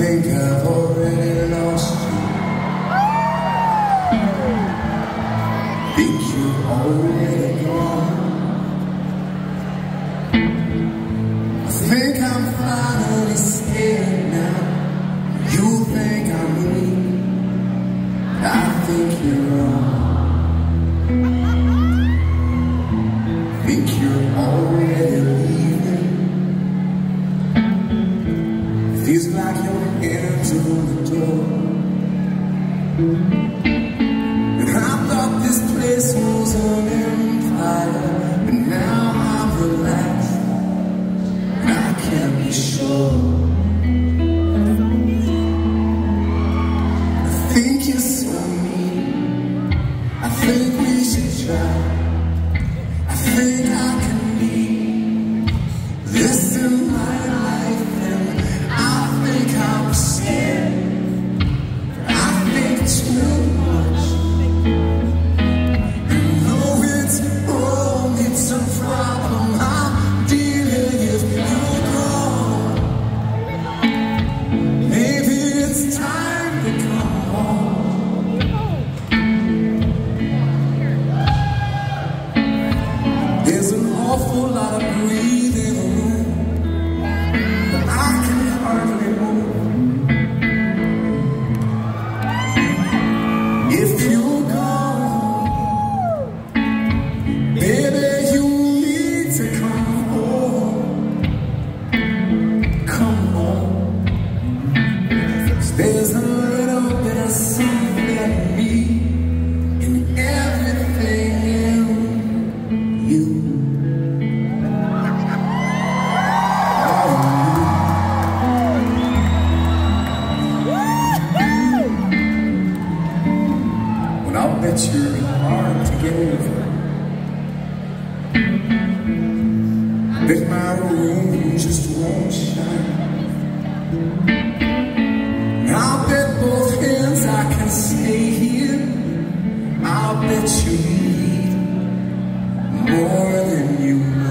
think I've already lost you. Think you're already gone. I think I'm finally scared now. You think I'm weak, I think you're wrong. Think you're already leaving. Feels like your hands are on the door. And I thought this place was on fire, but now I'm relaxed and I can't be sure. I think you're so mean. I think we should try. I think I can be this in my life, and I think I'm scared. I think too much. And though it's wrong, it's a problem I'm dealing with. You're gone. Maybe it's time to come home. There's an awful lot of breathing room, but I can hardly move. If you're gone, baby, you need to come home. Come home. There's a little bit of something in me, in everything in you. I'll bet you're hard to get over. Bet my room just won't shine. I'll bet both hands I can stay here. I'll bet you need more than you